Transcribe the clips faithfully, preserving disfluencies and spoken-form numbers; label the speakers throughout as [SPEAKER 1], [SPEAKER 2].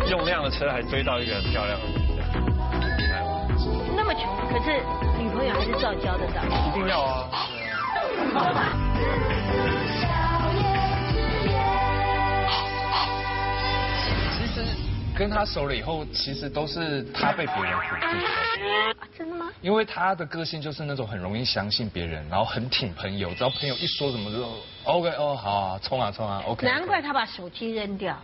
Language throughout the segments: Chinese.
[SPEAKER 1] 用那样的车还追到一个很漂亮的女生。
[SPEAKER 2] 那么穷，可是女朋友还是照交得到。
[SPEAKER 1] 一定要啊。
[SPEAKER 3] 其实跟他熟了以后，其实都是他被别人唬住的。
[SPEAKER 2] 真的吗？
[SPEAKER 3] 因为他的个性就是那种很容易相信别人，然后很挺朋友，只要朋友一说什么就 OK 哦好啊，冲啊冲啊 OK。
[SPEAKER 2] 难怪他把手机扔掉，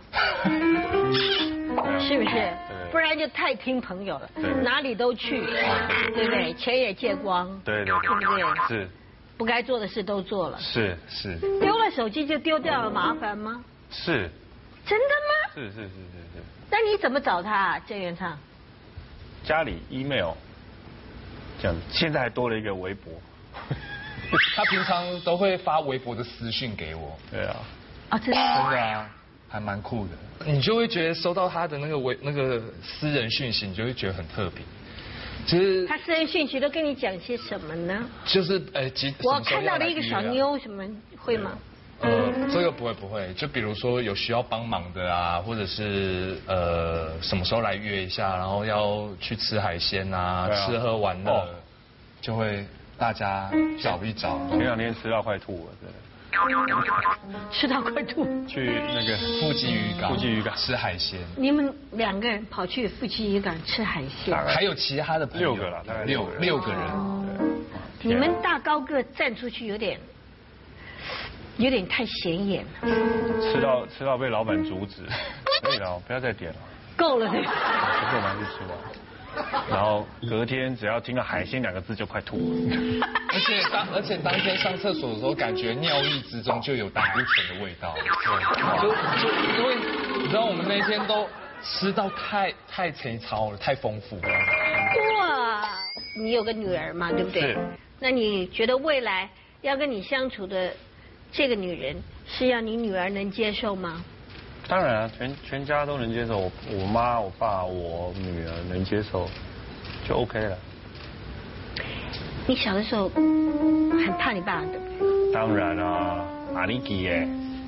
[SPEAKER 2] 是不是？不然就太听朋友了，哪里都去，对不对？钱也借光，
[SPEAKER 1] 对对
[SPEAKER 2] 对不对？
[SPEAKER 1] 是。
[SPEAKER 2] 不该做的事都做了。
[SPEAKER 1] 是是。
[SPEAKER 2] 丢了手机就丢掉了，麻烦吗？
[SPEAKER 1] 是。
[SPEAKER 2] 真的吗？
[SPEAKER 1] 是是是是是。
[SPEAKER 2] 那你怎么找他啊，郑元畅？
[SPEAKER 1] 家里 email。这样，现在还多了一个微博。
[SPEAKER 3] 他平常都会发微博的私讯给我。
[SPEAKER 1] 对啊。
[SPEAKER 2] 啊，真的？
[SPEAKER 3] 真的啊，还蛮酷的。你就会觉得收到他的那个微那个私人讯息，你就会觉得很特别。其实
[SPEAKER 2] 他私人讯息都跟你讲些什么呢？
[SPEAKER 3] 就是呃，几
[SPEAKER 2] 我看到了一个小妞，什么会吗？
[SPEAKER 3] 嗯，这个不会不会，就比如说有需要帮忙的啊，或者是呃什么时候来约一下，然后要去吃海鲜啊，吃喝玩乐，就会大家找一找。
[SPEAKER 1] 前两天吃到快吐了，真的。
[SPEAKER 2] 吃到快吐。
[SPEAKER 1] 去那个
[SPEAKER 3] 富基渔港，
[SPEAKER 1] 富基渔港
[SPEAKER 3] 吃海鲜。
[SPEAKER 2] 你们两个人跑去富基渔港吃海鲜？
[SPEAKER 3] 还有其他的朋友。
[SPEAKER 1] 六个了，大概
[SPEAKER 3] 六六个人。
[SPEAKER 2] 你们大高个站出去有点。有点太显眼了，
[SPEAKER 1] 吃到吃到被老板阻止，可以了，不要再点了，
[SPEAKER 2] 够了，对。
[SPEAKER 1] 不是我们还是吃完，然后隔天只要听到海鲜两个字就快吐了，
[SPEAKER 3] 而且当而且当天上厕所的时候，感觉尿液之中就有胆固醇的味道，就就因为你知道我们那天都吃到太太粗糙了，太丰富了。
[SPEAKER 2] 哇，你有个女儿嘛，对不对？
[SPEAKER 1] 是。
[SPEAKER 2] 那你觉得未来要跟你相处的？这个女人是要你女儿能接受吗？
[SPEAKER 1] 当然啊，全全家都能接受，我我妈、我爸、我女儿能接受，就 OK 了。
[SPEAKER 2] 你小的时候很怕你爸，对不对？
[SPEAKER 1] 当然啊，阿里基耶，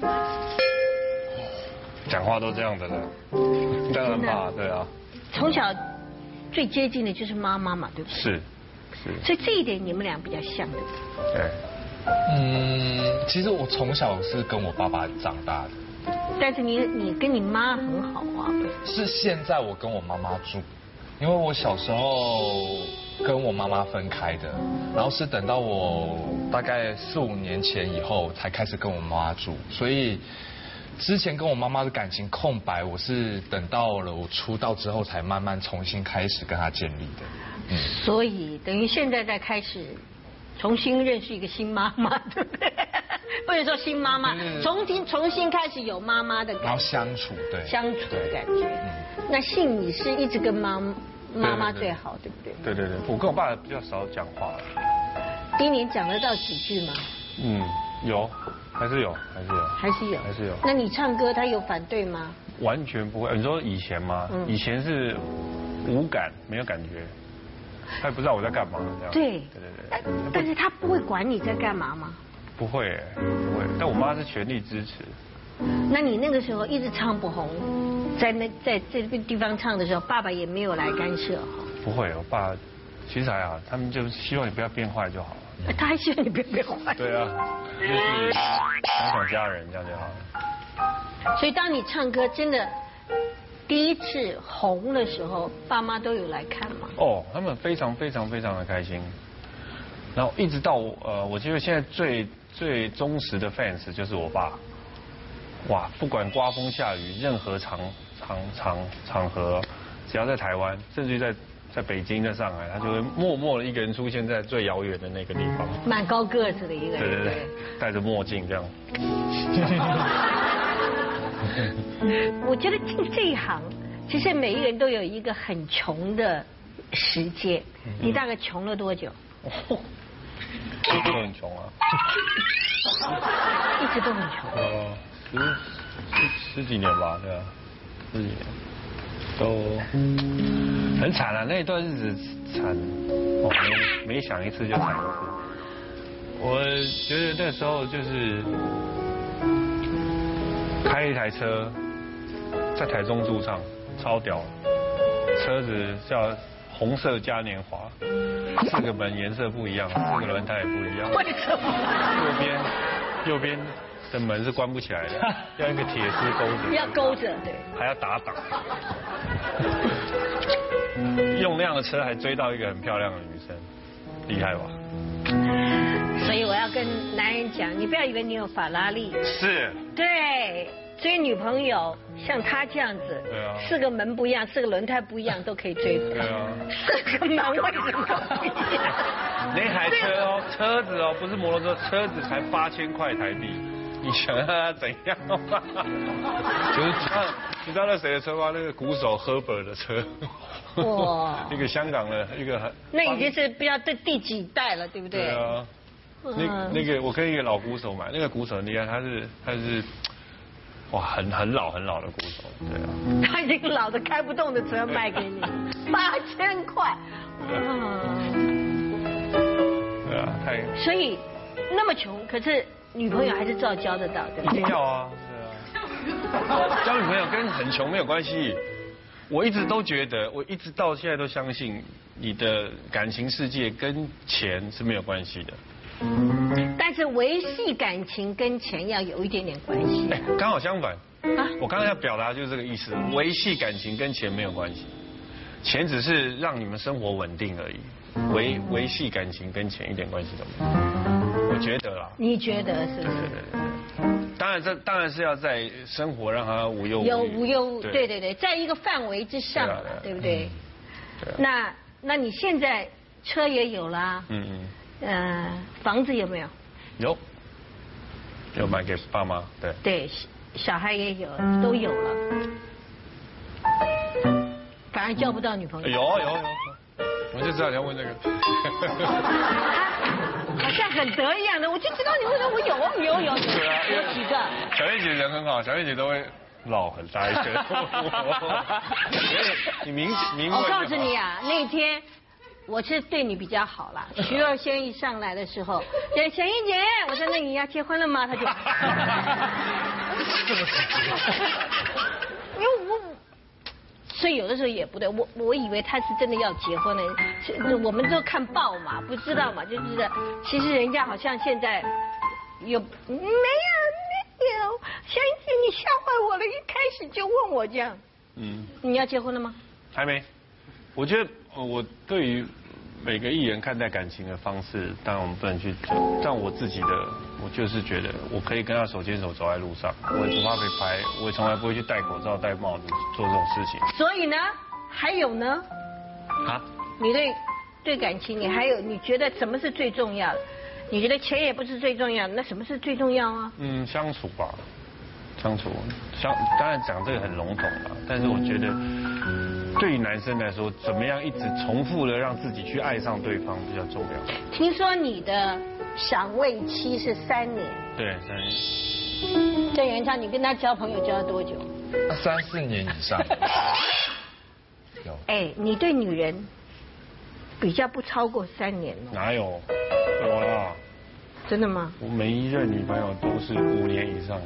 [SPEAKER 1] 讲话都这样的了，当然怕，对啊。
[SPEAKER 2] 从小最接近的就是妈妈嘛，对不对？
[SPEAKER 1] 是是。
[SPEAKER 2] 所以这一点你们俩比较像，对不对？
[SPEAKER 1] 对。
[SPEAKER 3] 嗯，其实我从小是跟我爸爸长大的。
[SPEAKER 2] 但是你你跟你妈很好啊。
[SPEAKER 3] 是现在我跟我妈妈住，因为我小时候跟我妈妈分开的，然后是等到我大概四五年前以后才开始跟我妈妈住，所以之前跟我妈妈的感情空白，我是等到了我出道之后才慢慢重新开始跟她建立的。
[SPEAKER 2] 嗯，所以等于现在在开始。重新认识一个新妈妈，对不对？或者说新妈妈，重新重新开始有妈妈的感觉，
[SPEAKER 3] 然后相处，对，
[SPEAKER 2] 相处的感觉。嗯、那信你是一直跟妈妈妈最好，对不对？
[SPEAKER 1] 对对对，我跟我爸比较少讲话。
[SPEAKER 2] 一年讲得到几句吗？
[SPEAKER 1] 嗯，有，还是有，还是有，
[SPEAKER 2] 还是有，
[SPEAKER 1] 还是有。
[SPEAKER 2] 那你唱歌他有反对吗？
[SPEAKER 1] 完全不会。你说以前吗？嗯、以前是无感，没有感觉。他也不知道我在干嘛，这样。
[SPEAKER 2] 对
[SPEAKER 1] 对对对。
[SPEAKER 2] 但是他不会管你在干嘛吗？
[SPEAKER 1] 不会，不会。但我妈是全力支持。
[SPEAKER 2] 那你那个时候一直唱不红，在那在这个地方唱的时候，爸爸也没有来干涉哈。
[SPEAKER 1] 不会，我爸其实还好，他们就希望你不要变坏就好了。
[SPEAKER 2] 他还希望你不要变坏。
[SPEAKER 1] 对啊，就是想想家人这样就好了。
[SPEAKER 2] 所以当你唱歌真的。第一次红的时候，爸妈都有来看吗？
[SPEAKER 1] 哦，他们非常非常非常的开心。然后一直到呃，我觉得现在最最忠实的 fans 就是我爸。哇，不管刮风下雨，任何场场场场合，只要在台湾，甚至于在在北京、在上海，他就会默默的一个人出现在最遥远的那个地方。
[SPEAKER 2] 蛮高个子的一个人。
[SPEAKER 1] 对对对，戴着墨镜这样。
[SPEAKER 2] 我觉得进这一行，其实每一个人都有一个很穷的时间。你大概穷了多久？
[SPEAKER 1] 哦，一直都很穷啊。
[SPEAKER 2] 一直都很穷。
[SPEAKER 1] 呃，十十十几年吧，对啊，十几年，都很惨啊。那一段日子惨，哦，每每想一次就惨一次。我觉得那时候就是。开一台车，在台中驻唱， 超屌，车子叫红色嘉年华，四个门颜色不一样，四个轮胎也不一样。
[SPEAKER 2] 为什么？
[SPEAKER 1] 右边右边的门是关不起来的，要一个铁丝钩着。
[SPEAKER 2] 要勾着，对。
[SPEAKER 1] 还要打档。用那样的车还追到一个很漂亮的女生，厉害吧？
[SPEAKER 2] 所以我要跟男人讲，你不要以为你有法拉利。
[SPEAKER 1] 是。
[SPEAKER 2] 对。追女朋友像他这样子，
[SPEAKER 1] 对啊，
[SPEAKER 2] 四个门不一样，四个轮胎不一样都可以追。
[SPEAKER 1] 对啊，
[SPEAKER 2] 四个门为什么不一样？
[SPEAKER 1] 那台车哦，车子哦，不是摩托车，车子才八千块台币，你想让它怎样吗？就是像你知道那谁的车吗？那个鼓手 Herbert 的车。哇！一个香港的一个。
[SPEAKER 2] 那已经是不知道第第几代了，对不对？
[SPEAKER 1] 对啊。那那个我跟一个老鼓手买，那个鼓手很厉害，他是他是。哇，很很老很老的鼓手，对啊。
[SPEAKER 2] 他已经老的开不动的车卖给你，八千块。
[SPEAKER 1] 对啊，太。
[SPEAKER 2] 所以那么穷，可是女朋友还是照交得到，对不对？
[SPEAKER 1] 一定要啊，对啊。交女朋友跟很穷没有关系。我一直都觉得，我一直到现在都相信，你的感情世界跟钱是没有关系的。
[SPEAKER 2] 但是维系感情跟钱要有一点点关系。
[SPEAKER 1] 哎，刚好相反。啊，我刚才要表达就是这个意思，维系感情跟钱没有关系，钱只是让你们生活稳定而已，维维系感情跟钱一点关系都没有。我觉得啦。
[SPEAKER 2] 你觉得是不是？
[SPEAKER 1] 对对对对。当然这当然是要在生活让他无忧无虑。
[SPEAKER 2] 有无忧，对对对，在一个范围之上，对不对？对。那那你现在车也有啦。嗯嗯。呃，房子有没有？
[SPEAKER 1] 有，有买给爸妈，对。
[SPEAKER 2] 对，小孩也有，都有了。反而交不到女朋友。
[SPEAKER 1] 有有有，我就知道你要问这个。
[SPEAKER 2] 好像很得意样的，我就知道你问的，我有啊，有有有。
[SPEAKER 1] 对啊，
[SPEAKER 2] 有几个？
[SPEAKER 1] 小燕姐人很好，小燕姐都会唠很大一个。你明明问。
[SPEAKER 2] 我告诉你啊，那天。我是对你比较好啦。徐若瑄一上来的时候，对小燕姐，我说那你要结婚了吗？他就，因为我，所以有的时候也不对，我我以为他是真的要结婚了，我们都看报嘛，不知道嘛，就知道，其实人家好像现在有没有没有，小燕姐你吓坏我了，一开始就问我这样，嗯，你要结婚了吗？
[SPEAKER 1] 还没。我觉得我对于每个艺人看待感情的方式，当然我们不能去讲。但我自己的，我就是觉得我可以跟他手牵手走在路上，我也不怕被拍，我也从来不会去戴口罩、戴帽子做这种事情。
[SPEAKER 2] 所以呢，还有呢？啊？你对对感情，你还有你觉得什么是最重要的？你觉得钱也不是最重要的，那什么是最重要啊？
[SPEAKER 1] 嗯，相处吧，相处。相当然讲这个很笼统了，但是我觉得。对于男生来说，怎么样一直重复的让自己去爱上对方比较重要。
[SPEAKER 2] 听说你的赏味期是三年。
[SPEAKER 1] 对，三年。
[SPEAKER 2] 郑元畅，你跟他交朋友交了多久？
[SPEAKER 3] 三四年以上。
[SPEAKER 1] 有。
[SPEAKER 2] 哎，你对女人比较不超过三年哦。
[SPEAKER 1] 哪有？有啦。
[SPEAKER 2] 真的吗？
[SPEAKER 1] 我每一任女朋友都是五年以上。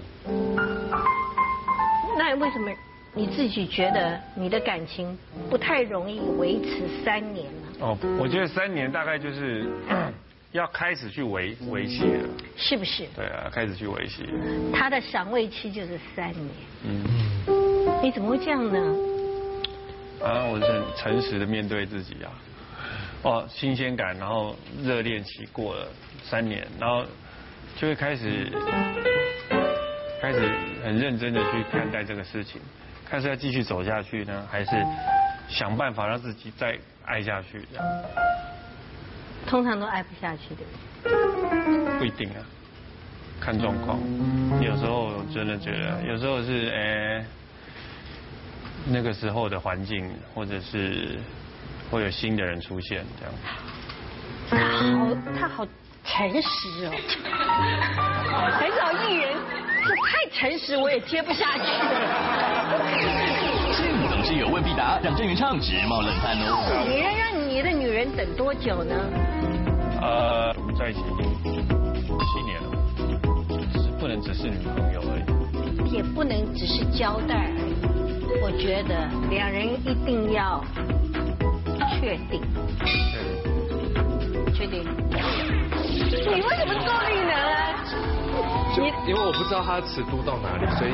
[SPEAKER 2] 那为什么？你自己觉得你的感情不太容易维持三年呢？
[SPEAKER 1] 哦，我觉得三年大概就是要开始去维维系了，
[SPEAKER 2] 是不是？
[SPEAKER 1] 对啊，开始去维系。
[SPEAKER 2] 他的赏味期就是三年。嗯。你怎么会这样呢？
[SPEAKER 1] 啊，我是很诚实的面对自己啊。哦，新鲜感，然后热恋期过了三年，然后就会开始开始很认真的去看待这个事情。看是要继续走下去呢，还是想办法让自己再爱下去这样？
[SPEAKER 2] 通常都爱不下去的。
[SPEAKER 1] 不一定啊，看状况。有时候真的觉得，有时候是诶、欸、那个时候的环境，或者是会有新的人出现这样。
[SPEAKER 2] 他好，他好诚实哦。很少艺人这太诚实，我也接不下去了。
[SPEAKER 4] 总是有问必答，让郑元畅直冒冷汗哦。
[SPEAKER 2] 你要让你的女人等多久呢？
[SPEAKER 1] 呃，我们在一起已经七年了，只是不能只是女朋友而已。
[SPEAKER 2] 也不能只是交代而已。我我觉得两人一定要确定。确定。你为什么做绿呢？
[SPEAKER 3] 就因为我不知道它的尺度到哪里，所以。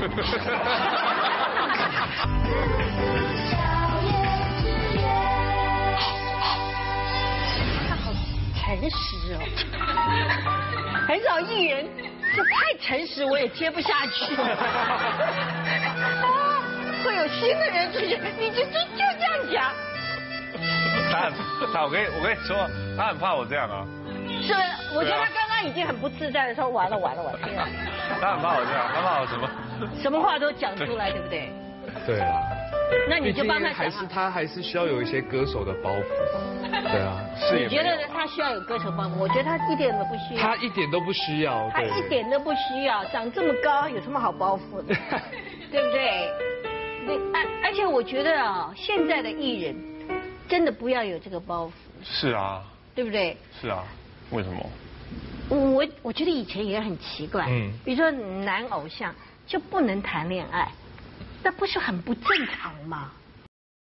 [SPEAKER 2] 他好诚实哦，很少艺人这太诚实，我也接不下去。啊，会有新的人出现，你就就就这样讲。
[SPEAKER 1] 他他我跟我跟你说，他很怕我这样啊。
[SPEAKER 2] 是，我觉得他刚刚已经很不自在的说，完了完了完了。
[SPEAKER 1] 他很怕我这样，他怕我什么？
[SPEAKER 2] 什么话都讲出来，对不对？
[SPEAKER 3] 对啊。
[SPEAKER 2] 那你就帮他讲。
[SPEAKER 3] 还是他还是需要有一些歌手的包袱。对啊，
[SPEAKER 1] 是。
[SPEAKER 2] 你觉得他需要有歌手包袱？我觉得他一点都不需要。
[SPEAKER 3] 他一点都不需要。
[SPEAKER 2] 他一点都不需要，长这么高有什么好包袱的？对不对？对，而而且我觉得啊，现在的艺人真的不要有这个包袱。
[SPEAKER 1] 是啊。对
[SPEAKER 2] 不对？
[SPEAKER 1] 是啊。为什么？
[SPEAKER 2] 我我觉得以前也很奇怪，
[SPEAKER 3] 嗯，
[SPEAKER 2] 比如说男偶像就不能谈恋爱，那不是很不正常吗？